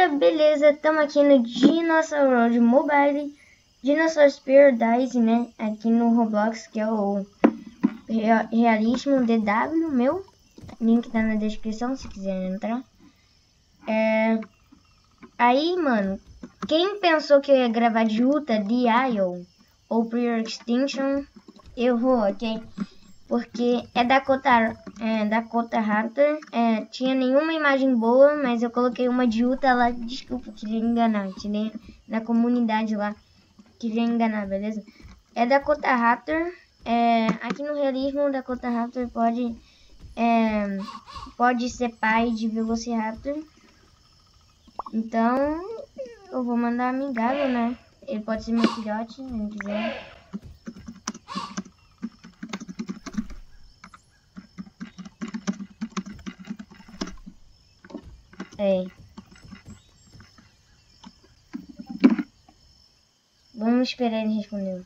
beleza, estamos aqui no Dinosaur World Mobile, Dinosaur Paradise, né, aqui no Roblox, que é o Realismo DW, meu, link tá na descrição se quiser entrar. Aí, mano, quem pensou que eu ia gravar de Utah, The Isle, ou Prior Extinction, errou, ok? Porque é Dakota Raptor, tinha nenhuma imagem boa, mas eu coloquei uma de Utah lá, desculpa, queria enganar, tirei na comunidade lá, queria enganar, beleza? É Dakota Raptor, aqui no realismo, Dakota Raptor pode ser pai de Velociraptor, então eu vou mandar amigável, né? Ele pode ser meu filhote, se não quiser. Vamos esperar ele responder.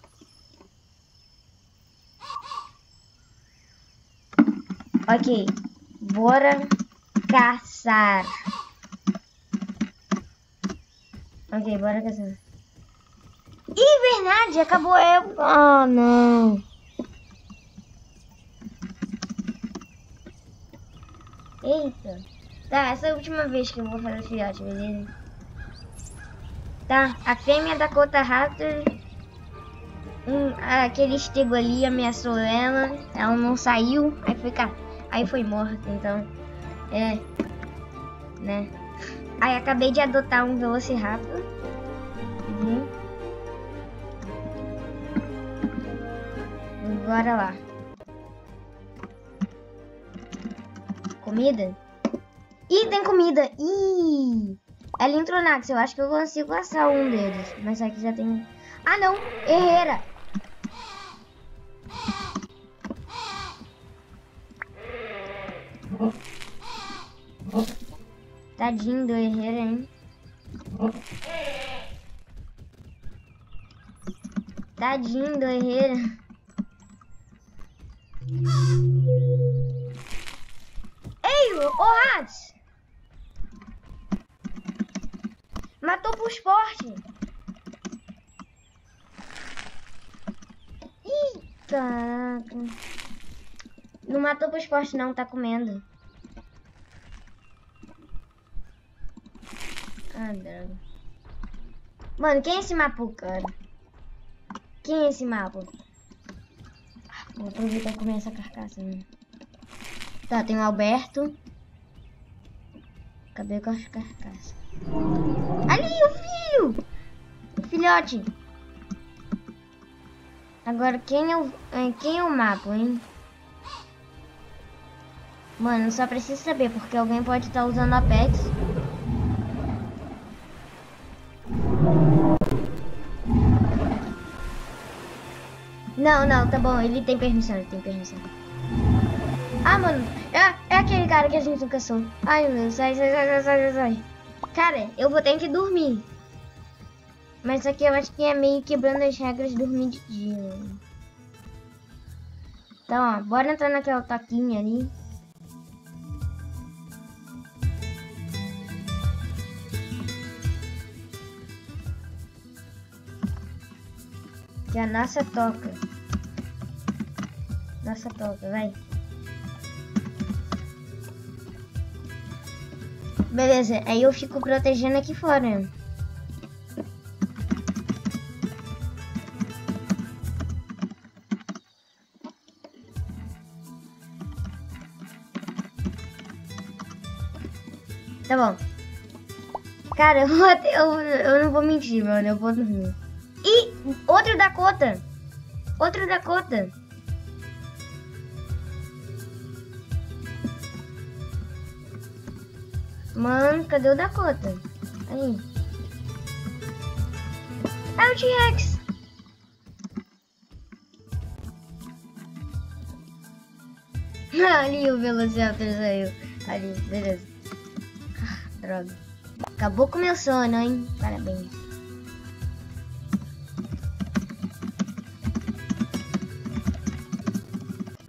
Ok, bora caçar. Ok, bora caçar. Ih, verdade, acabou eu. Oh, não. Eita. Tá, essa é a última vez que eu vou fazer filhote, beleza? Tá, a fêmea da Dakota Raptor, aquele estego ali ameaçou ela não saiu, aí foi morta, então, né? Aí acabei de adotar um Velociraptor. Bora lá. Comida? Ih, tem comida! Ih! É Lintronax, eu acho que eu consigo assar um deles. Mas aqui já tem... Ah, não! Herrera! Tadinho do Herrera, hein? Tadinho do Herrera. Ei, ô Hats! Matou por esporte. Ih, caraca. Não matou por esporte não, tá comendo. Ah, droga. Mano, quem é esse mapa, cara? Quem é esse mapa? Vou aproveitar e comer essa carcaça, né? Tá, tem o Alberto. Acabei com as carcaças. Ali, o filho! O filhote. Agora, quem é o mapa, hein? Mano, só preciso saber, porque alguém pode estar usando Apex. Não, tá bom, ele tem permissão, Ah, mano, é aquele cara que a gente nunca caçou. Ai, meu Deus, sai. Cara, eu vou ter que dormir. Mas aqui eu acho que é meio quebrando as regras de dormir de dia. Mano. Então, ó, bora entrar naquela toquinha ali. Que é a nossa toca. Vai. Beleza, aí eu fico protegendo aqui fora. Tá bom. Cara, eu não vou mentir, mano. Eu vou dormir. Ih, outro Dakota. Mano, cadê o Dakota? Aí. É o T-Rex. Ali o Velociraptor saiu. Ali, beleza. Droga. Acabou com o meu sono, hein? Parabéns.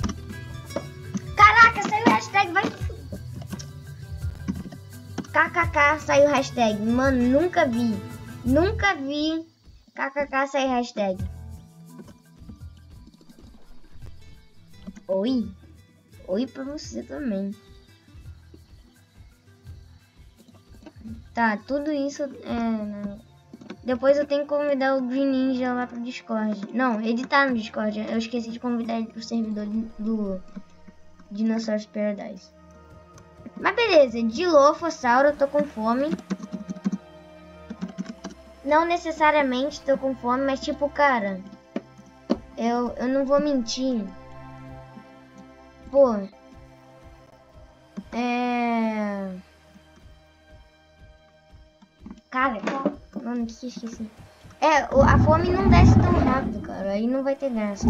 Caraca, saiu o hashtag, vai. KKK. KKK saiu hashtag. Mano, nunca vi. Nunca vi KKK sair hashtag. Oi. Oi pra você também. Tá, tudo isso depois eu tenho que convidar o Green Ninja lá pro Discord. Não, ele tá no Discord. Eu esqueci de convidar ele pro servidor do Dinosaurs Paradise. Mas beleza, Dilophosauro, eu tô com fome. Não necessariamente tô com fome, mas tipo, cara, eu não vou mentir. Pô, cara, mano, que esqueci. A fome não desce tão rápido, cara. Aí não vai ter graça.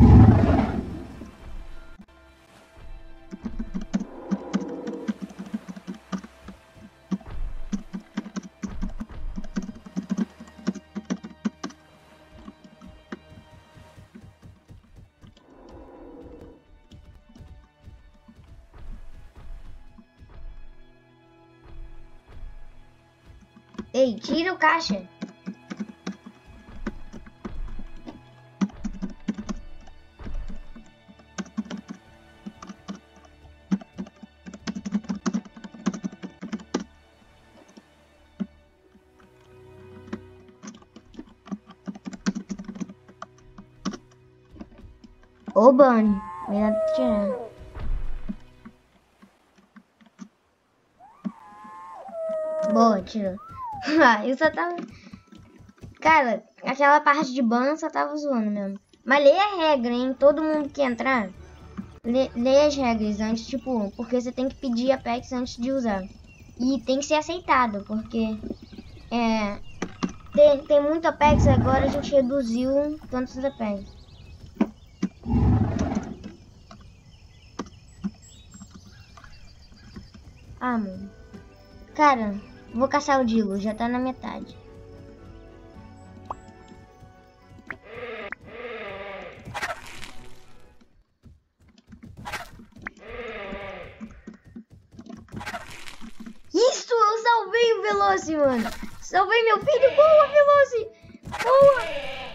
Ei, tira o caixa. Ô, Bunny, melhor tirar. Boa, tirou. Eu só tava... Cara, aquela parte de ban só tava zoando mesmo. Mas lê a regra, hein? Todo mundo que entrar, lê as regras antes, tipo... Porque você tem que pedir Apex antes de usar. E tem que ser aceitado, porque... Tem muito Apex, agora a gente reduziu tantos Apex. Ah, mano. Cara, vou caçar o Dilo, já tá na metade. Isso, eu salvei o Veloci, mano. Salvei meu filho. Boa, Veloci. Boa.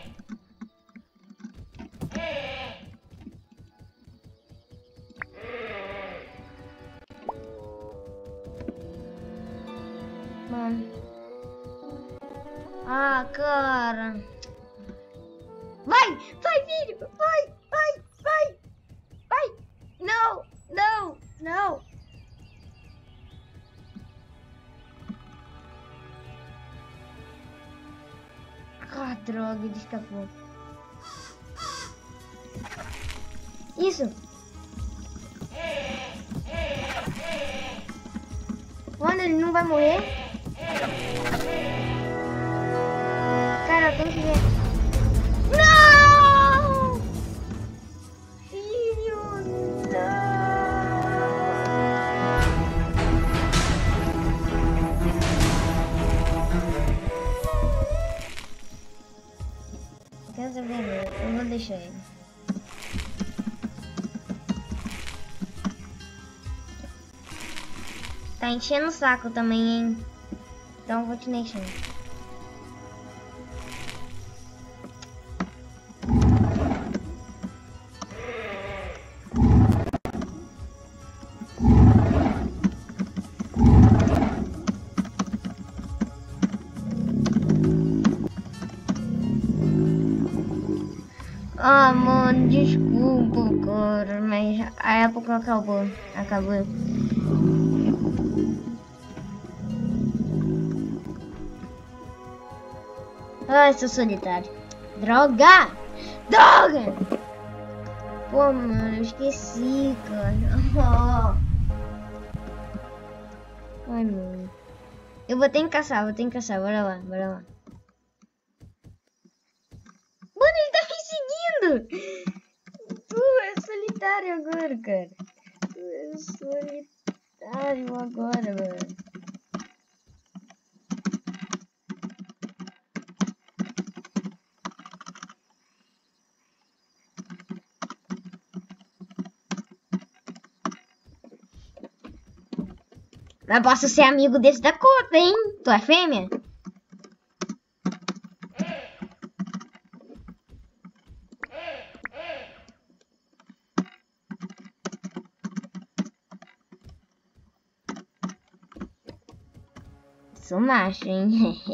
Mano. Ah, cara. Vai, filho. Vai. Não, não, não. Ah, droga, ele escapou. Isso. Mano, ele não vai morrer? Cara, eu tenho que ver. Não! Filho, não! Quer saber? Eu vou deixar ele. Tá enchendo o saco também, hein? Então eu vou te deixar. Ah, mano, desculpa, cara, mas a época acabou. Ai, sou solitário. Droga! Pô, mano, eu esqueci, cara. Ai, mano. Eu vou ter que caçar, Bora lá. Mano, ele tá me seguindo! Tu é solitário agora, cara. Tu é solitário agora, mano. Mas posso ser amigo desse Dakota, hein? Tu é fêmea? Sou macho, hein?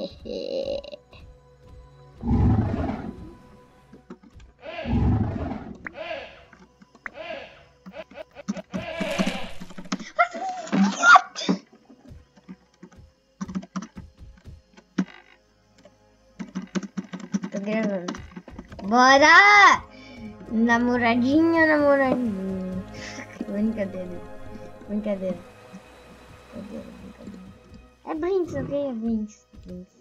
Tô gravando. Bora! Namoradinha, namoradinha. Brincadeira. Brincadeira. Brincadeira, brincadeira. É Brinks, ok? É Brinks. Brinks.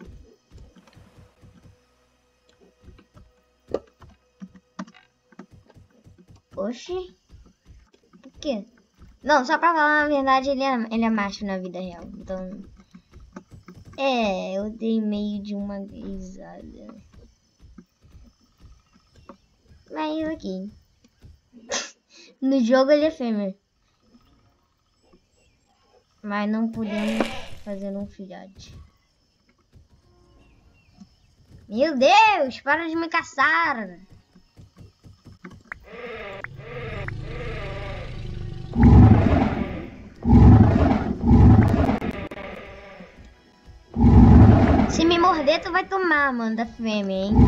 Oxi. Por quê? Não, só pra falar a verdade, ele é macho na vida real. Então... É, eu dei meio de uma risada. Mas aqui. No jogo ele é fêmea. Mas não podemos fazer um filhote. Meu Deus, para de me caçar. Se me morder, tu vai tomar, mano, da fêmea, hein?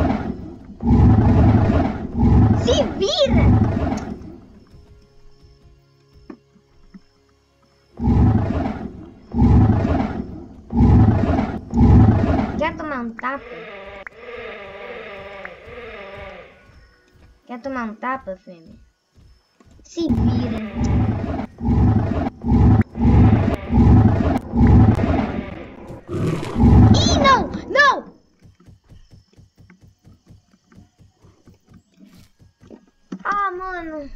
Se vira! Quer tomar um tapa? Quer tomar um tapa, fêmea? Se vira. Ih, não! Não! Ah, mano.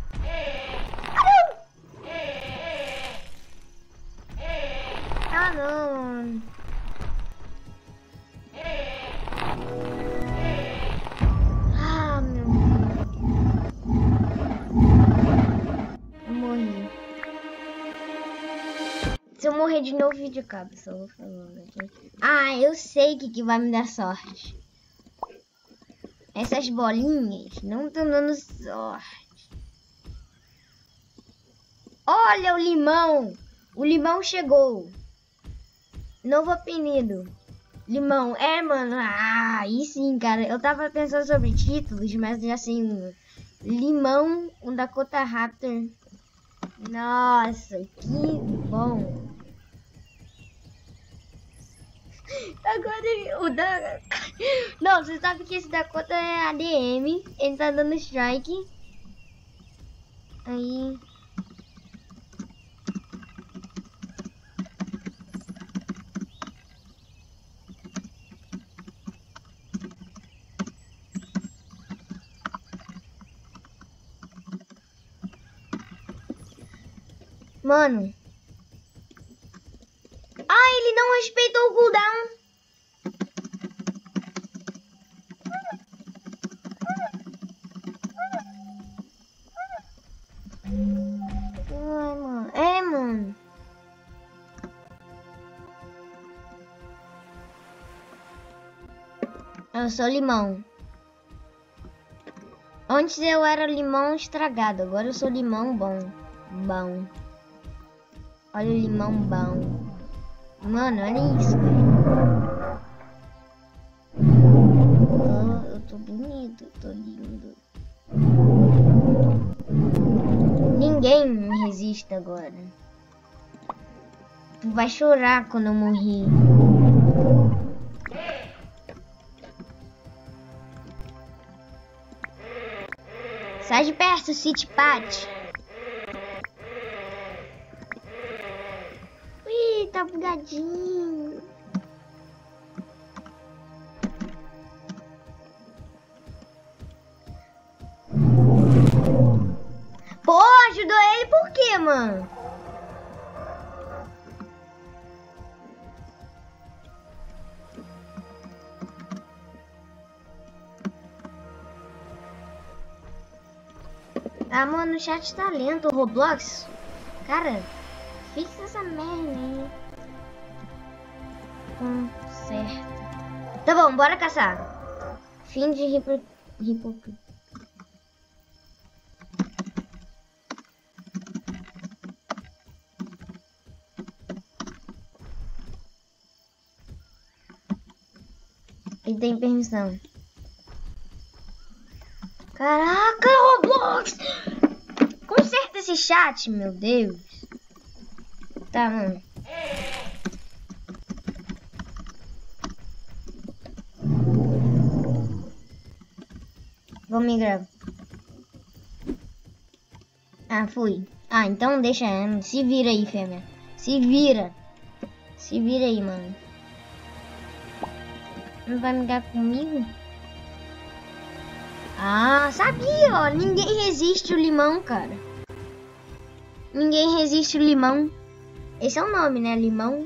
Ah, não, mano. Ah, meu Deus. Eu morri. Se eu morrer de novo, vídeo acaba. Só vou falando aqui. Ah, eu sei que vai me dar sorte. Essas bolinhas não estão dando sorte. Olha o limão. O limão chegou. Novo apelido. Limão. É, mano. Ah, aí sim, cara. Eu tava pensando sobre títulos, mas assim... Limão, um Dakota Raptor. Nossa, que bom. Agora o da... Não, você sabe que esse Dakota é ADM. Ele tá dando strike. Aí... Mano. Ah, ele não respeitou o cooldown. Ai, mano. É, mano. Eu sou limão. Antes eu era limão estragado. Agora eu sou limão bom. Bom. Olha o limão bom. Mano, olha isso, velho. Eu tô bonito, tô lindo. Ninguém me resiste agora. Tu vai chorar quando eu morrer. Sai de perto, City Pat. Ih, tá bugadinho. Pô, ajudou ele por quê, mano? Ah, mano, o chat tá lento, Roblox. Cara, Fixa essa merda aí. Certo. Tá bom, bora caçar. Fim de hipocrisia. Ele tem permissão. Caraca, Roblox! Conserta esse chat, meu Deus. Tá, mano. Vou migrar. Ah, fui. Ah, então deixa. Se vira aí, fêmea. Se vira. Se vira aí, mano. Não vai migrar comigo? Ah, sabia, ó. Ninguém resiste o limão, cara. Ninguém resiste o limão. Esse é o nome, né? Limão.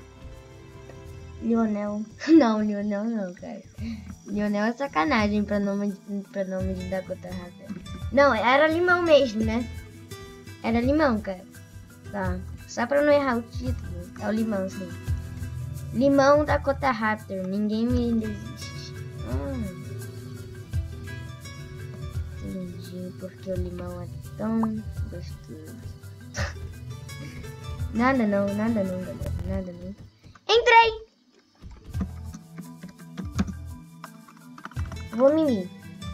Lionel. Não, Lionel não, cara. Lionel é sacanagem pra nome de Dakota Raptor. Não, era limão mesmo, né? Era limão, cara. Tá. Só pra não errar o título. É o limão, sim. Limão Dakota Raptor. Ninguém me resiste. Entendi porque o limão é tão gostoso. Nada não, galera. Nada não. Entrei! Vou mimir.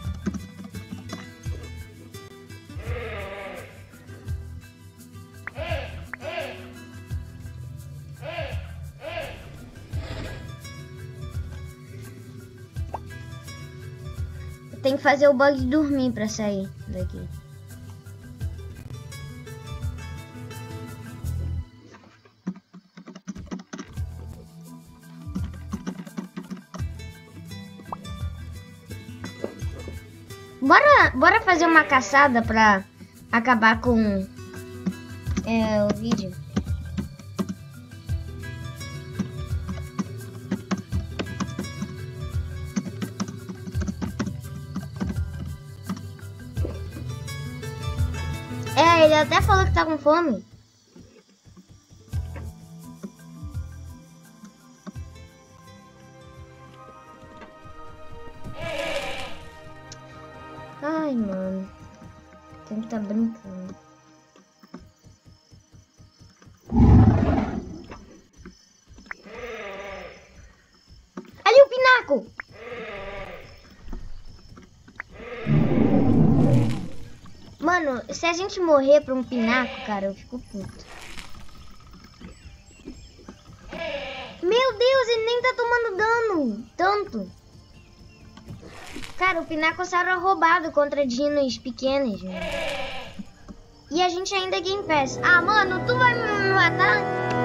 Tem que fazer o bug dormir pra sair daqui. Bora fazer uma caçada pra acabar com o vídeo. Ele até falou que tá com fome. Ai, mano. Tem que tá brincando. Ali o pinaco! Mano, se a gente morrer pra um pinaco, cara, eu fico puto. Meu Deus, ele nem tá tomando dano. Tanto. Cara, o Pinacossauro é roubado contra dinos pequenos. Mano. E a gente ainda é Game Pass. Ah, mano, tu vai me matar?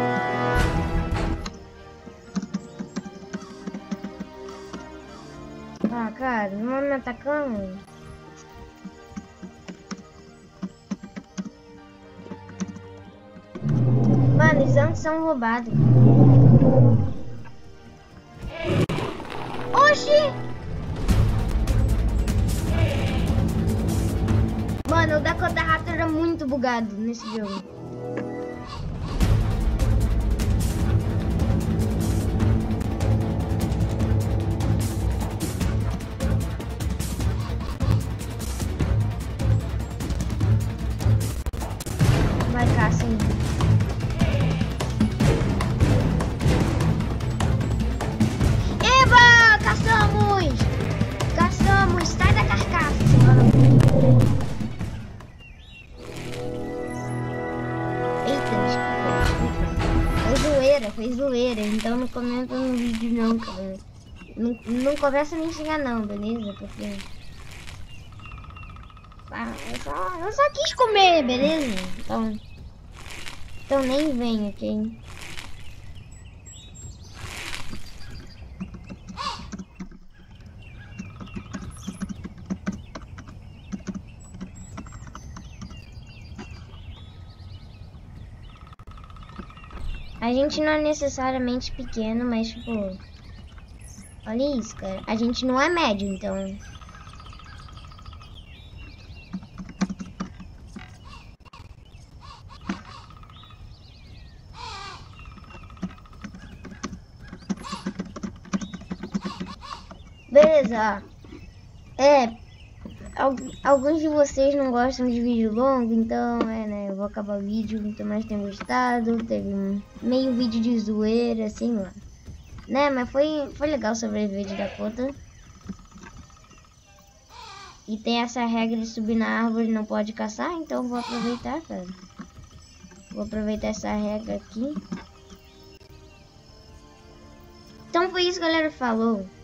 Ah, cara, não vai me atacando. Mano, os antes são roubados. Oxi! Mano, o Dakota Raptor é muito bugado nesse jogo. Vai cá, sim. Eba! Caçamos! Caçamos! Sai da carcaça, mano. Foi zoeira, então não comenta no vídeo não, cara. Não começa a me xingar não, beleza? Porque... Ah, eu só quis comer, beleza? Então nem vem, ok? A gente não é necessariamente pequeno, mas tipo... Olha isso, cara. A gente não é médio, então... beleza. Alguns de vocês não gostam de vídeo longo, então né, eu vou acabar o vídeo, então mais tenham gostado. Teve meio vídeo de zoeira, assim, lá, né, mas foi legal sobreviver de Dakota. E tem essa regra de subir na árvore e não pode caçar, então vou aproveitar, cara. Vou aproveitar essa regra aqui. Então foi isso, galera, falou.